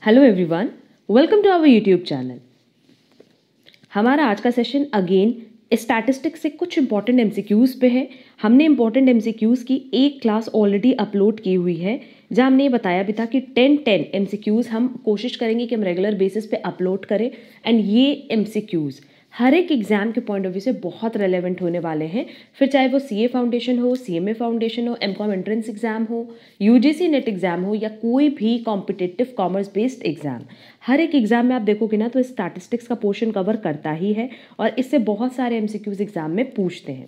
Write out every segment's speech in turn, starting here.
Hello everyone, welcome to our YouTube channel. हमारा आज का सेशन अगेन स्टैटिस्टिक्स से कुछ इंपॉर्टेंट एमसीक्यूज़ पे है। हमने इंपॉर्टेंट एमसीक्यूज़ की एक क्लास ऑलरेडी अपलोड की हुई है जहां हमने ये बताया भी था कि 10 एमसीक्यूज़ हम कोशिश करेंगे कि हम रेगुलर बेसिस पे अपलोड करें। एंड ये एमसीक्यूज़ हर एक एग्जाम के पॉइंट ऑफ व्यू से बहुत रेलेवेंट होने वाले हैं, फिर चाहे वो सीए फाउंडेशन हो, सीएमए फाउंडेशन हो, एमकॉम एंट्रेंस एग्जाम हो, यूजीसी नेट एग्जाम हो या कोई भी कॉम्पिटिटिव कॉमर्स बेस्ड एग्जाम। हर एक एग्जाम में आप देखोगे ना तो स्टैटिस्टिक्स का पोर्शन कवर करता ही है और इससे बहुत सारे एमसीक्यूज एग्जाम में पूछते हैं।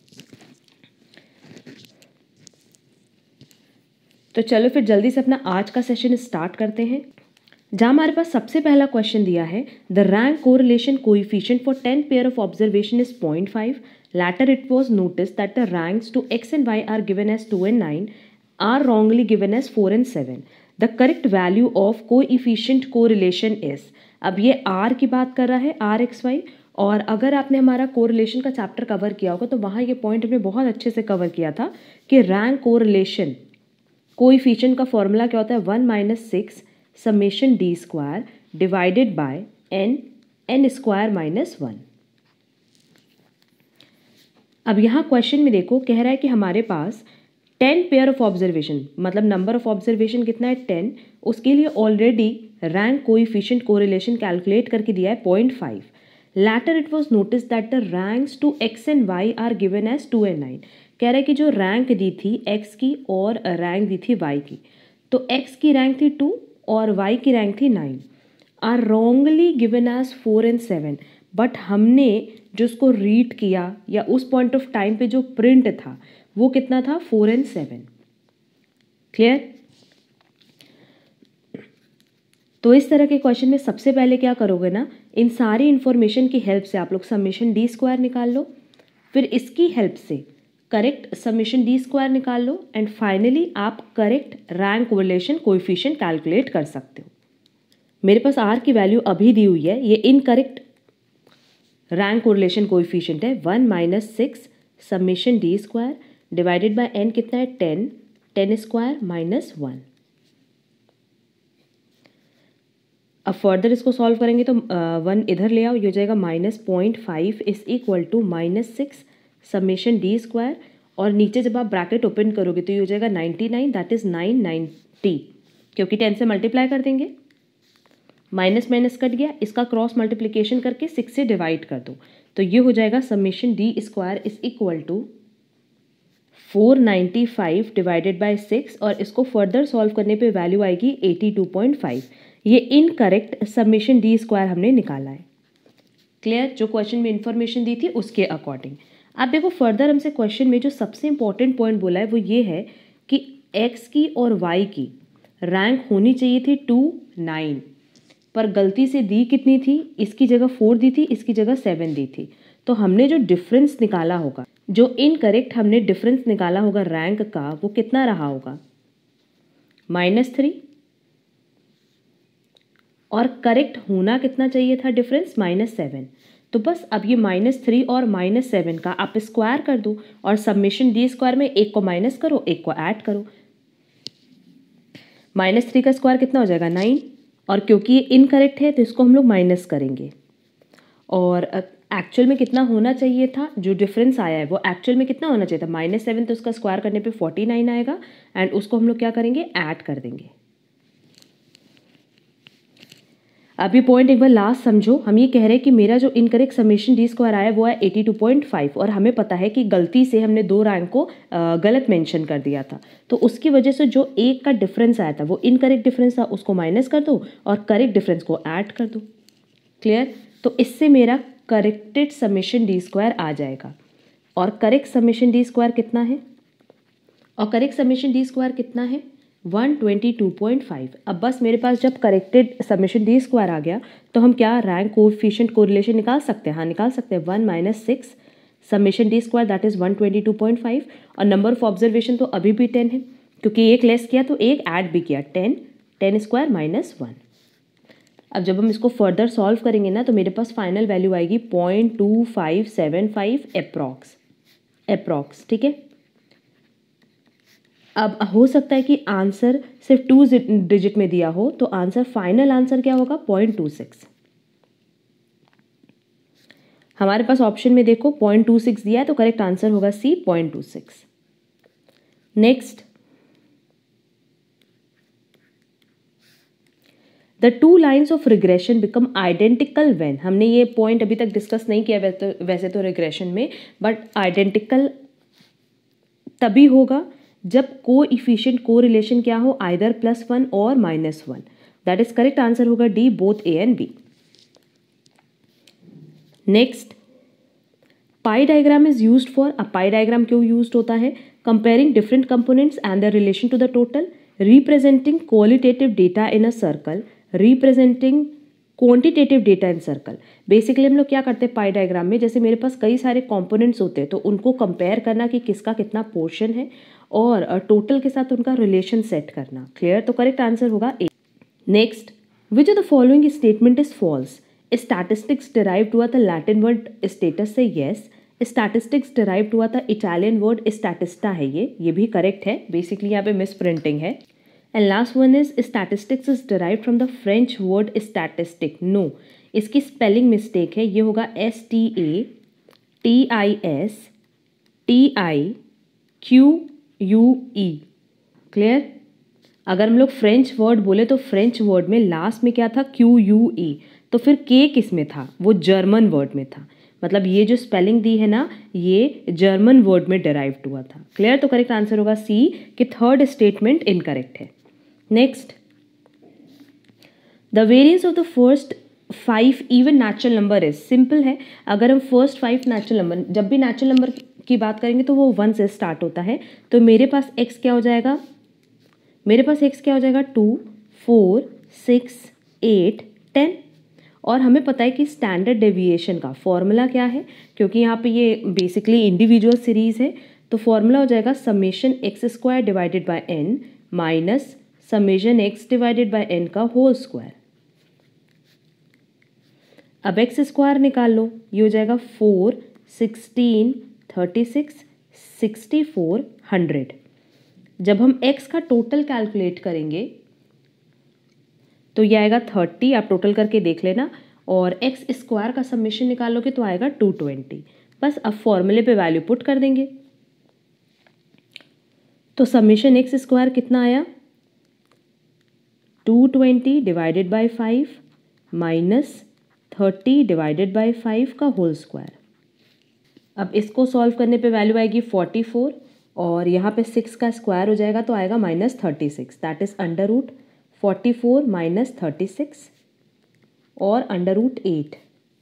तो चलो फिर जल्दी से अपना आज का सेशन स्टार्ट करते हैं, जहाँ हमारे पास सबसे पहला क्वेश्चन दिया है the rank correlation coefficient for 10 pair of observation is 0.5. Later it was noticed that the ranks to x and y are given as 2 and 9 are wrongly given as 4 and 7. The correct value of coefficient correlation is. अब ये r की बात कर रहा है, r x y, और अगर आपने हमारा कोरिलेशन का चैप्टर कवर किया होगा तो वहाँ ये पॉइंट हमने बहुत अच्छे से कवर किया था कि रैंक कोरिलेशन कोएफिशिएंट का फॉर्मूला क्या होता है, 1 - 6 summation D square divided by N square -1। अब यहाँ क्वेश्चन में देखो कह रहा है कि हमारे पास 10 पेयर ऑफ ऑब्जर्वेशन, मतलब नंबर ऑफ ऑब्जर्वेशन कितना है 10, उसके लिए already rank coefficient correlation calculate करके दिया है 0.5. Later it was notice that the ranks to X and Y are given as 2 and 9. कह रहा है कि जो रैंक दी थी एक्स की और रैंक दी थी वाई की, तो एक्स की रैंक थी 2 और वाई की रैंक थी 9, are wrongly given as 4 and 7. But हमने जो उसको रीड किया या उस पॉइंट ऑफ टाइम पे जो प्रिंट था वो कितना था, 4 and 7. क्लियर? तो इस तरह के क्वेश्चन में सबसे पहले क्या करोगे ना, इन सारी इंफॉर्मेशन की हेल्प से आप लोग समेशन डी स्क्वायर निकाल लो, फिर इसकी हेल्प से करेक्ट समेशन डी स्क्वायर निकाल लो, एंड फाइनली आप correct rank correlation coefficient calculate कर सकते हो। मेरे पास आर की वैल्यू अभी दी हुई है, ये इनकरेक्ट रैंक कोरिलेशन कोएफिशिएंट है 1 - 6 summation D square divided by N कितना है 10 स्क्वायर -1। अब फर्दर इसको सॉल्व करेंगे तो 1 इधर ले आओ, ये हो जाएगा -0.5 is equal to -6 summation D square, और नीचे जब आप ब्रैकेट ओपन करोगे तो ये हो जाएगा 99, दैट इज 990, क्योंकि 10 से मल्टीप्लाई कर देंगे, माइनस माइनस कट गया, इसका क्रॉस मल्टीप्लिकेशन करके 6 से डिवाइड कर दो, तो ये हो जाएगा summation D square is equal to 495 divided by 6, और इसको फर्दर सॉल्व करने पे वैल्यू आएगी 82.5। ये इनकरेक्ट समेशन डी स्क्वायर हमने निकाला है। क्लियर? जो क्वेश्चन में इंफॉर्मेशन दी थी उसके अकॉर्डिंग। आप देखो फर्दर हमसे क्वेश्चन में जो सबसे इंपॉर्टेंट पॉइंट बोला है वो ये है कि एक्स की और वाई की रैंक होनी चाहिए थी 2, 9, पर गलती से दी कितनी थी, इसकी जगह 4 दी थी, इसकी जगह 7 दी थी। तो हमने जो डिफरेंस निकाला होगा, जो इनकरेक्ट हमने डिफरेंस निकाला होगा रैंक का, वो कितना रहा होगा, -3, और करेक्ट होना कितना चाहिए था डिफरेंस, -7। तो बस अब ये -3 और -7 का आप स्क्वायर कर दो, और समेशन डी स्क्वायर में एक को माइनस करो, एक को ऐड करो। -3 का स्क्वायर कितना हो जाएगा 9, और क्योंकि ये इनकरेक्ट है तो इसको हम लोग माइनस करेंगे, और एक्चुअल में कितना होना चाहिए था, जो डिफरेंस आया है वो एक्चुअल में कितना होना चाहिए था, -7, तो उसका स्क्वायर करने पे 49 आएगा, एंड उसको हम लोग क्या करेंगे, ऐड कर देंगे। अब ये पॉइंट एक बार लास्ट समझो, हम ये कह रहे हैं कि मेरा जो इनकरेक्ट समेशन डी स्क्वायर आया वो है 82.5, और हमें पता है कि गलती से हमने 2 रैंक को गलत मेंशन कर दिया था, तो उसकी वजह से जो एक का डिफरेंस आया था वो इनकरेक्ट डिफरेंस था, उसको माइनस कर दो और करेक्ट डिफरेंस को ऐड कर दो। क्लियर? तो इससे मेरा करेक्टेड समेशन डी स्क्वायर आ जाएगा, और करेक्ट समेशन डी स्क्वायर कितना है, और करेक्ट समेशन डी स्क्वायर कितना है 122.5। अब बस मेरे पास जब करेक्टेड समेशन डी स्क्वायर आ गया तो हम क्या रैंक कोएफिशिएंट कोरिलेशन निकाल सकते हैं, हाँ निकाल सकते हैं, 1 - 6 summation D square that is 122.5, और नंबर ऑफ ऑब्जर्वेशन तो अभी भी 10 है, क्योंकि एक लेस किया तो एक ऐड भी किया, 10 स्क्वायर -1। अब जब हम इसको फर्दर सॉल्व करेंगे ना तो मेरे पास फाइनल वैल्यू आएगी 0.2575 अप्रॉक्स, ठीक है। अब हो सकता है कि आंसर सिर्फ 2 डिजिट में दिया हो, तो आंसर फाइनल आंसर क्या होगा 0.26। हमारे पास ऑप्शन में देखो 0.26 दिया है, तो करेक्ट आंसर होगा C 0.26। Next, the two lines of regression become identical when. हमने ये पॉइंट अभी तक डिस्कस नहीं किया वैसे तो रिग्रेशन में, बट आइडेंटिकल तभी होगा जब को इफिशिएंट को रिलेशन क्या हो, आइदर +1 और -1। दैट इज करेक्ट आंसर होगा D, both A and B. Next, pie diagram is used for, अब पाई डायग्राम क्यों यूज्ड होता है, comparing different components and the relation to the total, representing qualitative data in a circle, representing quantitative data in circle. Basically हम लोग क्या करते हैं पाई diagram में, जैसे मेरे पास कई सारे कंपोनेंट्स होते हैं तो उनको कंपेयर करना कि किसका कितना पोर्शन है और टोटल के साथ उनका रिलेशन सेट करना। क्लियर, तो करेक्ट आंसर होगा A. Next, which of the following statement is false, statistics derived हुआ था लैटिन वर्ड स्टेटस से, यस। स्टैटिस्टिक्स डिराइव्ड हुआ था इटालियन वर्ड स्टैटिस्टा है, ये भी करेक्ट है, बेसिकली यहाँ पे मिस प्रिंटिंग है। And last one is statistics is derived from the French word statistic, no, इसकी स्पेलिंग मिस्टेक है, ये होगा STATISTIQUE। क्लियर, अगर हम लोग फ्रेंच वर्ड बोले तो फ्रेंच वर्ड में लास्ट में क्या था QUE, तो फिर के किस में था, वो जर्मन वर्ड में था, मतलब ये जो स्पेलिंग दी है ना ये जर्मन वर्ड में डिराइव्ड हुआ था। क्लियर, तो करेक्ट आंसर होगा सी कि थर्ड स्टेटमेंट इनकरेक्ट है। Next, the variance of the first 5 even natural number is, simple है, अगर हम फर्स्ट 5 नेचुरल नंबर, जब भी नेचुरल नंबर की बात करेंगे तो वो 1 से स्टार्ट होता है, तो मेरे पास x क्या हो जाएगा, मेरे पास x क्या हो जाएगा 2, 4, 6, 8, 10। और हमें पता है कि स्टैंडर्ड डेविएशन का फॉर्मूला क्या है, क्योंकि यहाँ पे ये बेसिकली इंडिविजुअल सीरीज है, तो फॉर्मूला हो जाएगा (x² divided by n minus (x divided by n का होल स्क्वायर). अब x² निकाल लो, ये हो जाएगा 4, 16, 36, 64, 100। जब हम x का टोटल कैलकुलेट करेंगे तो ये आएगा 30, आप टोटल करके देख लेना, और x² का समेशन निकालोगे तो आएगा 220। बस अब फॉर्मूले पे वैल्यू पुट कर देंगे, तो समेशन x² कितना आया 220 divided by 5 minus 30 divided by 5 का होल स्क्वायर। अब इसको सॉल्व करने पे वैल्यू आएगी 44, और यहाँ पे 6 का स्क्वायर हो जाएगा तो आएगा -36, दैट इज √44 माइनस 36 और √8।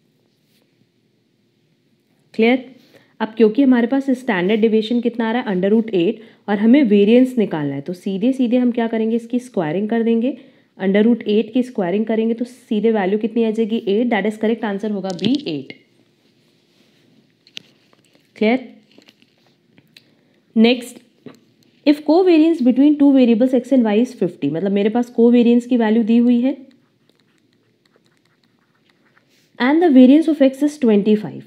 क्लियर, अब क्योंकि हमारे पास स्टैंडर्ड डिविएशन कितना आ रहा है √8 और हमें वेरिएंस निकालना है, तो सीधे सीधे हम क्या करेंगे, इसकी स्क्वायरिंग कर देंगे, √8 की स्क्वायरिंग करेंगे तो सीधे वैल्यू कितनी आ जाएगी 8, दैट इज करेक्ट आंसर होगा B 8। Clear, next, if covariance between two variables x and y is 50, मतलब मेरे पास कोवेरिएंस की वैल्यू दी हुई है and the variance of x is 25,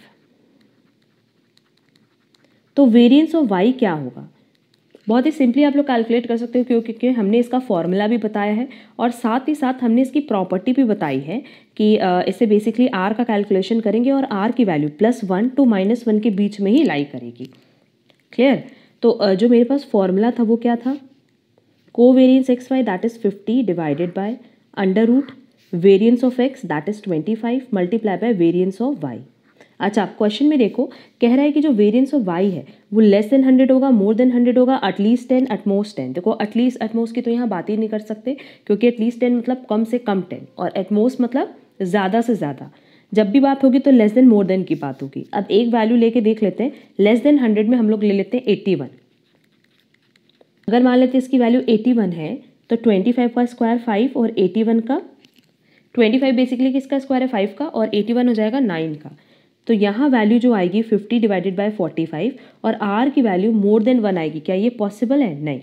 तो वेरिएंस ऑफ y क्या होगा। बहुत ही सिंपली आप लोग कैलकुलेट कर सकते हो, क्योंकि हमने इसका फॉर्मूला भी बताया है और साथ ही साथ हमने इसकी प्रॉपर्टी भी बताई है कि इससे बेसिकली r का कैलकुलेशन करेंगे और r की वैल्यू +1 to -1 के बीच में ही लाई करेगी। क्लियर, तो जो मेरे पास फॉर्मूला था वो क्या था, covariance X Y that is 50 divided by under root variance of x that is 25 multiply by variance of y। अच्छा, क्वेश्चन में देखो कह रहा है कि जो वेरिएंस ऑफ y है वो लेस देन 100 होगा, मोर देन 100 होगा, एटलीस्ट 10, एटमोस्ट 10। देखो एटलीस्ट एटमोस्ट की तो यहाँ बात ही नहीं कर सकते, क्योंकि एटलीस्ट 10 मतलब कम से कम 10 और एटमोस्ट मतलब ज़्यादा से ज़्यादा। जब भी बात होगी तो लेस देन मोर देन की बात होगी। अब एक वैल्यू लेके देख लेते हैं, लेस देन 100 में हम लोग ले लेते हैं 81। अगर मान लेते हैं इसकी वैल्यू 81 है तो 25 का स्क्वायर 5 और 81 का 25 बेसिकली किसका स्क्वायर है 5 का, और 81 हो जाएगा 9 का। तो यहाँ वैल्यू जो आएगी 50 डिवाइडेड बाय 45 और r की वैल्यू मोर देन 1 आएगी। क्या ये पॉसिबल है? नहीं।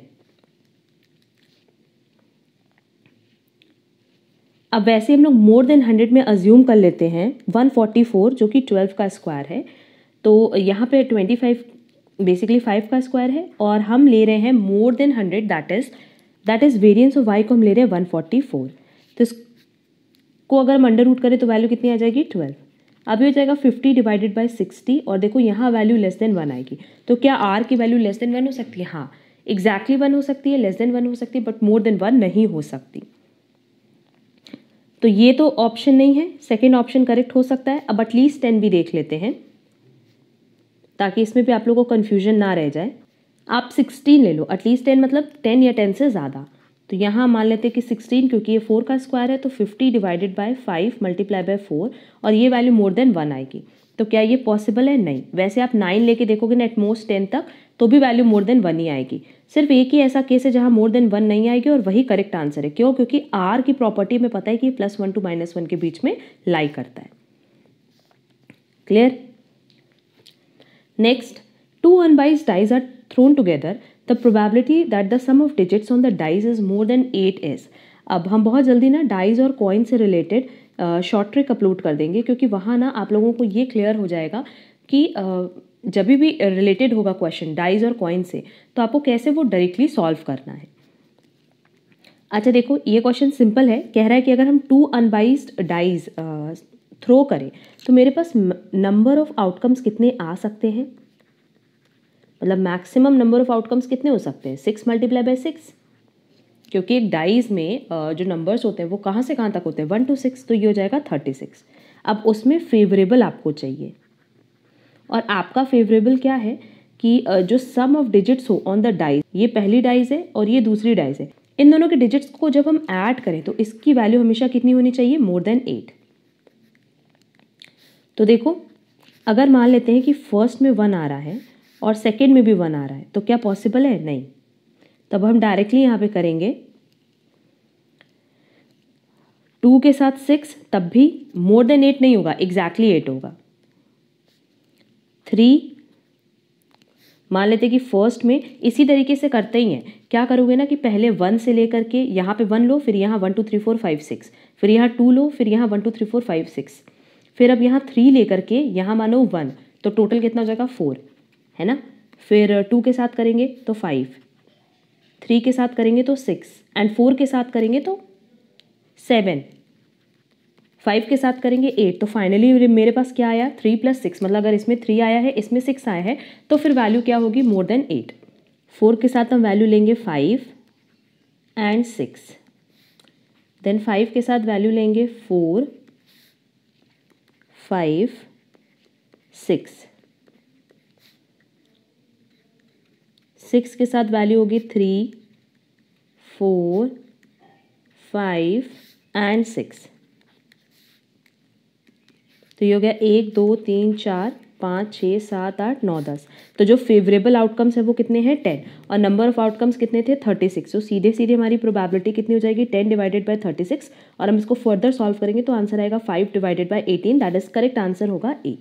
अब वैसे हम लोग मोर देन 100 में अज्यूम कर लेते हैं 144 जो कि 12 का स्क्वायर है, तो यहाँ पे 25 बेसिकली 5 का स्क्वायर है और हम ले रहे हैं more than 100, that is variance of y को हम ले रहे हैं 144। तो इसको अगर हम अंडर रूट करें तो वैल्यू कितनी आ जाएगी 12। अब ये हो जाएगा 50 डिवाइडेड बाय 60 और देखो यहाँ वैल्यू लेस देन 1 आएगी। तो क्या r की वैल्यू लेस देन 1 हो सकती है? हाँ, एग्जैक्टली 1 हो सकती है, लेस देन 1 हो सकती है, बट मोर देन 1 नहीं हो सकती। तो ये तो ऑप्शन नहीं है, सेकेंड ऑप्शन करेक्ट हो सकता है। अब एटलीस्ट 10 भी देख लेते हैं ताकि इसमें भी आप लोगों को कन्फ्यूजन ना रह जाए। आप 16 ले लो, एटलीस्ट 10 मतलब 10 या 10 से ज़्यादा। तो यहाँ मान लेते हैं कि 16, क्योंकि ये 4 का स्क्वायर है तो 50 डिवाइडेड बाय 5 मल्टीप्लाई बाय 4 और ये वैल्यू मोर देन 1 आएगी। तो क्या ये पॉसिबल है? नहीं। वैसे आप 9 लेके देखोगे ना एटमोस्ट 10 तक, तो भी वैल्यू मोर देन 1 ही आएगी। सिर्फ एक ही ऐसा केस है जहाँ मोर देन 1 नहीं आएगी और वही करेक्ट आंसर है। क्यों? क्योंकि आर की प्रॉपर्टी में पता है कि +1 टू -1 के बीच में लाई करता है। Clear? Next, two unbiased dice are thrown together. The probability that the sum of digits on the dice is more than 8 is. अब हम बहुत जल्दी ना डाइज और कॉइन से रिलेटेड शॉर्ट ट्रिक अपलोड कर देंगे, क्योंकि वहाँ ना आप लोगों को ये क्लियर हो जाएगा कि जब भी रिलेटेड होगा क्वेश्चन डाइज और कॉइन से तो आपको कैसे वो डायरेक्टली सॉल्व करना है। अच्छा देखो, ये क्वेश्चन सिंपल है। कह रहा है कि अगर हम 2 अनबाइज्ड डाइज थ्रो करें तो मेरे पास नंबर ऑफ आउटकम्स कितने आ सकते हैं, मतलब मैक्सिमम नंबर ऑफ आउटकम्स कितने हो सकते हैं? 6 मल्टीप्लाई बाय 6, क्योंकि एक डाइज में जो नंबर्स होते हैं वो कहाँ से कहाँ तक होते हैं? 1 to 6, तो ये हो जाएगा 36। अब उसमें फेवरेबल आपको चाहिए, और आपका फेवरेबल क्या है कि जो सम ऑफ डिजिट्स हो ऑन द डाइज, ये पहली डाइज है और ये दूसरी डाइज है, इन दोनों के डिजिट्स को जब हम ऐड करें तो इसकी वैल्यू हमेशा कितनी होनी चाहिए? More than 8। तो देखो, अगर मान लेते हैं कि फर्स्ट में 1 आ रहा है और सेकेंड में भी 1 आ रहा है, तो क्या पॉसिबल है? नहीं। तब हम डायरेक्टली यहाँ पे करेंगे 2 के साथ 6, तब भी मोर देन 8 नहीं होगा, एग्जैक्टली 8 होगा। 3, मान लेते हैं कि फर्स्ट में इसी तरीके से करते ही हैं। क्या करोगे ना कि पहले 1 से लेकर के यहाँ पे 1 लो, फिर यहाँ 1 2 3 4 5 6, फिर यहाँ 2 लो, फिर यहाँ 1 2 3 4 5 6, फिर अब यहाँ 3 लेकर के यहाँ मानो 1, तो टोटल कितना हो जाएगा? 4, है ना। फिर 2 के साथ करेंगे तो 5, 3 के साथ करेंगे तो 6, एंड 4 के साथ करेंगे तो 7, 5 के साथ करेंगे 8। तो फाइनली मेरे पास क्या आया? 3 + 6, मतलब अगर इसमें 3 आया है, इसमें 6 आया है, तो फिर वैल्यू क्या होगी? मोर देन 8। 4 के साथ हम वैल्यू लेंगे 5 एंड 6, देन 5 के साथ वैल्यू लेंगे 4 5 6, 6 के साथ वैल्यू होगी 3 4 5 एंड 6। तो ये हो गया 1 2 3 4 5 6 7 8 9 10। तो जो फेवरेबल आउटकम्स है वो कितने हैं? 10, और नंबर ऑफ आउटकम्स कितने थे? 36। तो सीधे सीधे हमारी प्रोबेबिलिटी कितनी हो जाएगी? 10 डिवाइडेड बाय 36, और हम इसको फर्दर सॉल्व करेंगे तो आंसर आएगा 5 divided by 18, that is correct answer होगा A.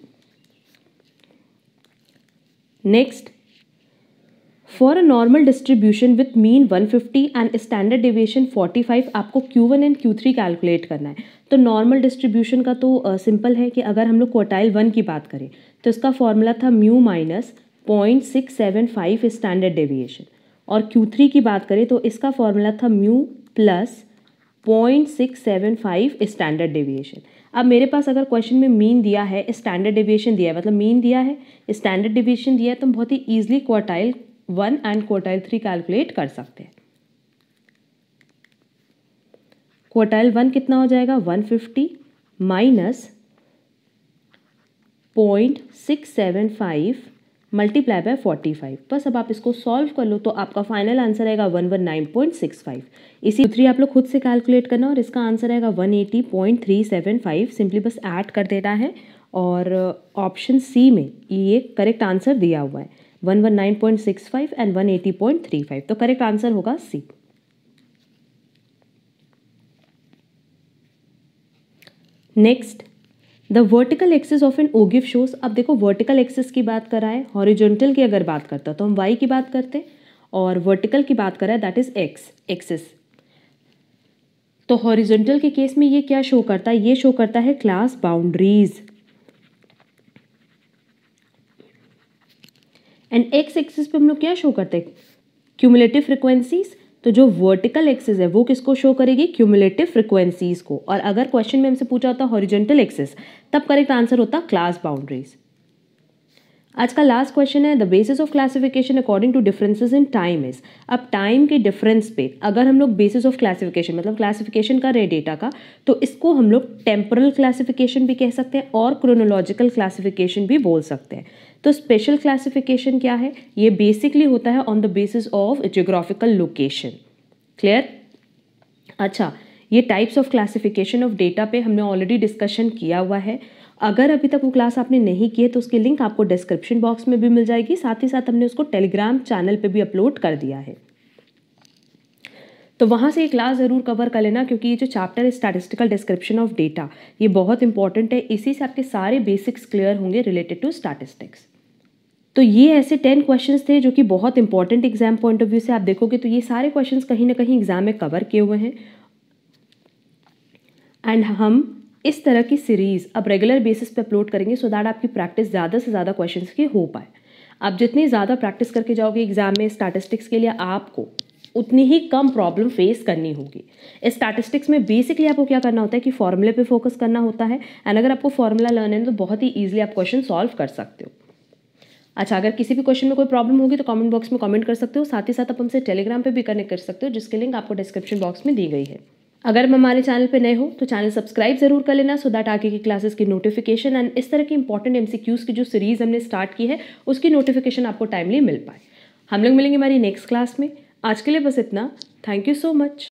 Next, for a normal distribution with mean 150 and standard deviation 45, आपको Q1 एंड Q3 कैलकुलेट करना है। तो नॉर्मल डिस्ट्रीब्यूशन का तो सिंपल है कि अगर हम लोग क्वार्टाइल 1 की बात करें तो इसका फॉर्मूला था म्यू माइनस 0.675 स्टैंडर्ड डेविएशन, और Q3 की बात करें तो इसका फॉर्मूला था म्यू प्लस 0.675 स्टैंडर्ड डेविएशन। अब मेरे पास अगर क्वेश्चन में मीन दिया है, स्टैंडर्ड डेविएशन दिया है, मतलब मीन दिया है, स्टैंडर्ड डेविएशन दिया है, तो हम बहुत ही easily quartile 1 and quartile 3 calculate कर सकते हैं। क्वार्टाइल 1 कितना हो जाएगा? 150 माइनस 0.675 मल्टीप्लाई बाय 45। बस अब आप इसको सॉल्व कर लो तो आपका फाइनल आंसर आएगा 119.65। इसी 3 आप लोग खुद से कैलकुलेट करना, और इसका आंसर आएगा 180.375। सिंपली बस ऐड कर देना है, और ऑप्शन सी में ये करेक्ट आंसर दिया हुआ है 119.65 एंड 180.35, तो करेक्ट आंसर होगा C. Next, the vertical axis of an ogive shows. अब देखो, वर्टिकल एक्सिस की बात कर रहा है, हॉरिजॉन्टल की अगर बात करता तो हम वाई की बात करते, और वर्टिकल की बात कर रहा है दैट इज एक्स एक्सिस। तो हॉरिजॉन्टल के केस में ये क्या शो करता है? ये शो करता है class boundaries. And X axis पे हम लोग क्या शो करते हैं, क्यूमुलेटिव फ्रिक्वेंसीज। तो जो वर्टिकल एक्सिस है वो किसको शो करेगी, क्यूमुलेटिव फ्रिक्वेंसीज को। और अगर क्वेश्चन में हमसे पूछा होता हॉरिजॉन्टल एक्सिस, तब करेक्ट आंसर होता क्लास बाउंड्रीज। आज का लास्ट क्वेश्चन है, the basis of classification according to differences in time is. अब टाइम के डिफरेंस पे अगर हम लोग बेसिस ऑफ क्लासिफिकेशन मतलब क्लासिफिकेशन कर रहे हैं डेटा का, तो इसको हम लोग टेम्पोरल क्लासिफिकेशन भी कह सकते हैं और क्रोनोलॉजिकल क्लासिफिकेशन भी बोल सकते हैं। तो स्पेशल क्लासिफिकेशन क्या है, ये बेसिकली होता है on the basis of geographical location. Clear. अच्छा, ये types of classification of data पे हमने ऑलरेडी डिस्कशन किया हुआ है। अगर अभी तक वो क्लास आपने नहीं की है तो उसकी लिंक आपको डिस्क्रिप्शन बॉक्स में भी मिल जाएगी, साथ ही साथ हमने उसको टेलीग्राम चैनल पे भी अपलोड कर दिया है, तो वहाँ से ये क्लास ज़रूर कवर कर लेना, क्योंकि ये जो चैप्टर है स्टैटिस्टिकल डिस्क्रिप्शन ऑफ डेटा, ये बहुत इंपॉर्टेंट है। इसी से आपके सारे बेसिक्स क्लियर होंगे रिलेटेड टू स्टैटिस्टिक्स। तो ये ऐसे 10 क्वेश्चंस थे जो कि बहुत important exam point of view से आप देखोगे तो ये सारे क्वेश्चंस कहीं ना कहीं एग्जाम में कवर किए हुए हैं। एंड हम इस तरह की सीरीज़ अब रेगुलर बेसिस पे अपलोड करेंगे सो दैट आपकी प्रैक्टिस ज़्यादा से ज़्यादा क्वेश्चंस की हो पाए। आप जितनी ज़्यादा प्रैक्टिस करके जाओगे एग्जाम में स्टैटिस्टिक्स के लिए, आपको उतनी ही कम प्रॉब्लम फेस करनी होगी। इस स्टैटिस्टिक्स में बेसिकली आपको क्या करना होता है कि फॉर्मूले पे फोकस करना होता है, एंड अगर आपको फॉर्मूला लर्न है तो बहुत ही ईजिली आप क्वेश्चन सॉल्व कर सकते हो। अच्छा, अगर किसी भी क्वेश्चन में कोई प्रॉब्लम होगी तो कमेंट बॉक्स में कमेंट कर सकते हो, साथ ही साथ आप हमसे टेलीग्राम पे भी कनेक्ट कर सकते हो, जिसकी लिंक आपको डिस्क्रिप्शन बॉक्स में दी गई है। अगर हम हमारे चैनल पे नए हो तो चैनल सब्सक्राइब जरूर कर लेना, सो दैट आगे की क्लासेस की नोटिफिकेशन एंड इस तरह की इंपॉर्टेंट एमसीक्यूज की जो सीरीज हमने स्टार्ट की है उसकी नोटिफिकेशन आपको टाइमली मिल पाए। हम लोग मिलेंगे हमारी नेक्स्ट क्लास में। आज के लिए बस इतना। Thank you so much.